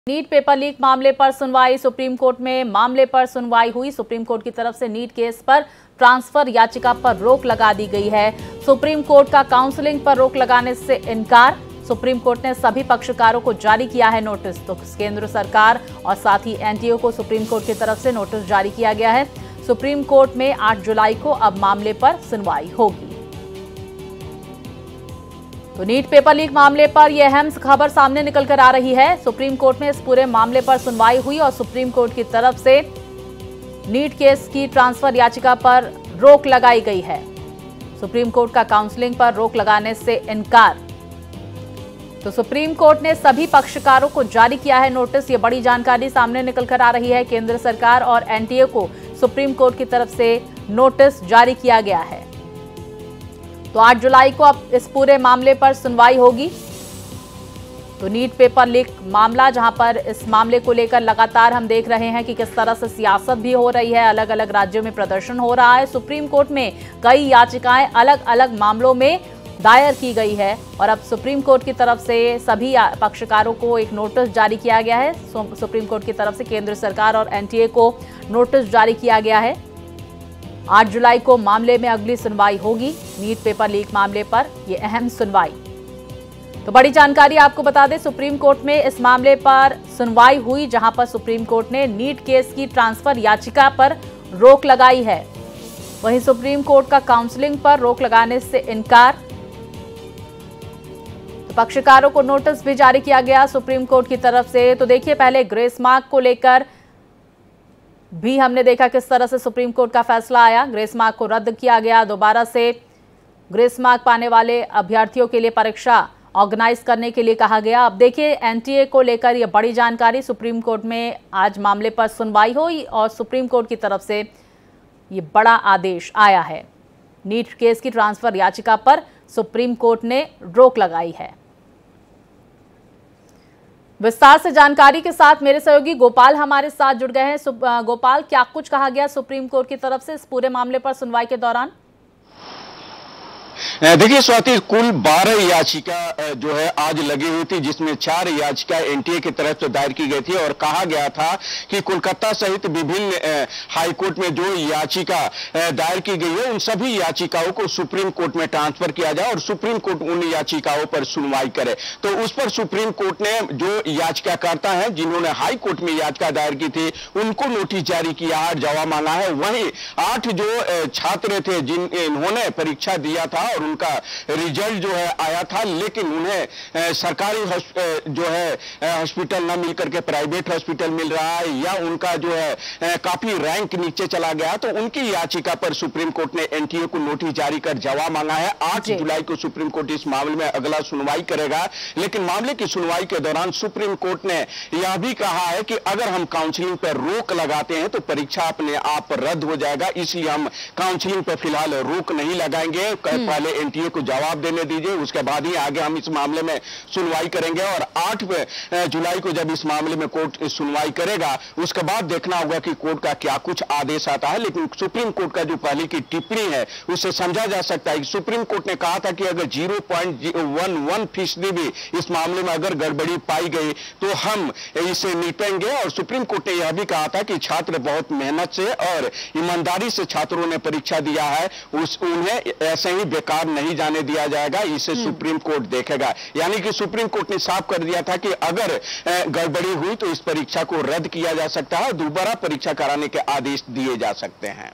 NEET paper leak मामले पर सुनवाई सुप्रीम कोर्ट में। मामले पर सुनवाई हुई। सुप्रीम कोर्ट की तरफ से नीट केस पर ट्रांसफर याचिका पर रोक लगा दी गई है। सुप्रीम कोर्ट का काउंसलिंग पर रोक लगाने से इनकार। सुप्रीम कोर्ट ने सभी पक्षकारों को जारी किया है नोटिस। तो केंद्र सरकार और साथ ही एनटीए को सुप्रीम कोर्ट की तरफ से नोटिस जारी किया गया है। सुप्रीम कोर्ट में 8 जुलाई को अब मामले पर सुनवाई होगी। तो नीट पेपर लीक मामले पर यह अहम खबर सामने निकल कर आ रही है। सुप्रीम कोर्ट में इस पूरे मामले पर सुनवाई हुई और सुप्रीम कोर्ट की तरफ से नीट केस की ट्रांसफर याचिका पर रोक लगाई गई है। सुप्रीम कोर्ट का काउंसलिंग पर रोक लगाने से इनकार। तो सुप्रीम कोर्ट ने सभी पक्षकारों को जारी किया है नोटिस। ये बड़ी जानकारी सामने निकल कर आ रही है। केंद्र सरकार और एनटीए को सुप्रीम कोर्ट की तरफ से नोटिस जारी किया गया है। तो 8 जुलाई को अब इस पूरे मामले पर सुनवाई होगी। तो नीट पेपर लीक मामला, जहां पर इस मामले को लेकर लगातार हम देख रहे हैं कि किस तरह से सियासत भी हो रही है। अलग अलग राज्यों में प्रदर्शन हो रहा है। सुप्रीम कोर्ट में कई याचिकाएं अलग अलग मामलों में दायर की गई है और अब सुप्रीम कोर्ट की तरफ से सभी पक्षकारों को एक नोटिस जारी किया गया है। सुप्रीम कोर्ट की तरफ से केंद्र सरकार और एनटीए को नोटिस जारी किया गया है। 8 जुलाई को मामले में अगली सुनवाई होगी। नीट पेपर लीक मामले पर यह अहम सुनवाई। तो बड़ी जानकारी आपको बता दें, सुप्रीम कोर्ट में इस मामले पर सुनवाई हुई, जहां पर सुप्रीम कोर्ट ने नीट केस की ट्रांसफर याचिका पर रोक लगाई है। वहीं सुप्रीम कोर्ट का काउंसलिंग पर रोक लगाने से इनकार। तो पक्षकारों को नोटिस भी जारी किया गया सुप्रीम कोर्ट की तरफ से। तो देखिए, पहले ग्रेस मार्क को लेकर भी हमने देखा किस तरह से सुप्रीम कोर्ट का फैसला आया। ग्रेस मार्क को रद्द किया गया। दोबारा से ग्रेस मार्क पाने वाले अभ्यर्थियों के लिए परीक्षा ऑर्गेनाइज करने के लिए कहा गया। अब देखिए, एनटीए को लेकर यह बड़ी जानकारी। सुप्रीम कोर्ट में आज मामले पर सुनवाई हुई और सुप्रीम कोर्ट की तरफ से ये बड़ा आदेश आया है। नीट केस की ट्रांसफर याचिका पर सुप्रीम कोर्ट ने रोक लगाई है। विस्तार से जानकारी के साथ मेरे सहयोगी गोपाल हमारे साथ जुड़ गए हैं। गोपाल, क्या कुछ कहा गया सुप्रीम कोर्ट की तरफ से इस पूरे मामले पर सुनवाई के दौरान? देखिए स्वाति, कुल 12 याचिका जो है आज लगी हुई थी, जिसमें 4 याचिका एनटीए की तरफ से दायर की गई थी और कहा गया था कि कोलकाता सहित विभिन्न हाईकोर्ट में जो याचिका दायर की गई है, उन सभी याचिकाओं को सुप्रीम कोर्ट में ट्रांसफर किया जाए और सुप्रीम कोर्ट उन याचिकाओं पर सुनवाई करे। तो उस पर सुप्रीम कोर्ट ने जो याचिकाकर्ता है, जिन्होंने हाई कोर्ट में याचिका दायर की थी, उनको नोटिस जारी किया है, जवाब मांगा है। वहीं 8 जो छात्र थे जिन्होंने परीक्षा दिया था और उनका रिजल्ट जो है आया था, लेकिन उन्हें सरकारी जो है हॉस्पिटल न मिलकर के प्राइवेट हॉस्पिटल मिल रहा है, या उनका जो है काफी रैंक नीचे चला गया, तो उनकी याचिका पर सुप्रीम कोर्ट ने एनटीए को नोटिस जारी कर जवाब मांगा है। 8 जुलाई को सुप्रीम कोर्ट इस मामले में अगला सुनवाई करेगा। लेकिन मामले की सुनवाई के दौरान सुप्रीम कोर्ट ने यह भी कहा है कि अगर हम काउंसलिंग पर रोक लगाते हैं तो परीक्षा अपने आप रद्द हो जाएगा, इसलिए हम काउंसलिंग पर फिलहाल रोक नहीं लगाएंगे। पहले एनटीए को जवाब देने दीजिए, उसके बाद ही आगे हम इस मामले में सुनवाई करेंगे। और 8 जुलाई को जब इस मामले में कोर्ट सुनवाई करेगा, उसके बाद देखना होगा कि कोर्ट का क्या कुछ आदेश आता है। लेकिन सुप्रीम कोर्ट का जो पहले की टिप्पणी है, उससे समझा जा सकता है कि सुप्रीम कोर्ट ने कहा था कि अगर 0.11% भी इस मामले में अगर गड़बड़ी पाई गई तो हम इसे निपटेंगे। और सुप्रीम कोर्ट ने यह भी कहा था कि छात्र बहुत मेहनत से और ईमानदारी से छात्रों ने परीक्षा दिया है, उन्हें ऐसे ही बेकार नहीं जाने दिया जाएगा, इसे सुप्रीम कोर्ट देखेगा। यानी कि सुप्रीम कोर्ट ने साफ कर दिया था कि अगर गड़बड़ी हुई तो इस परीक्षा को रद्द किया जा सकता है और दोबारा परीक्षा कराने के आदेश दिए जा सकते हैं।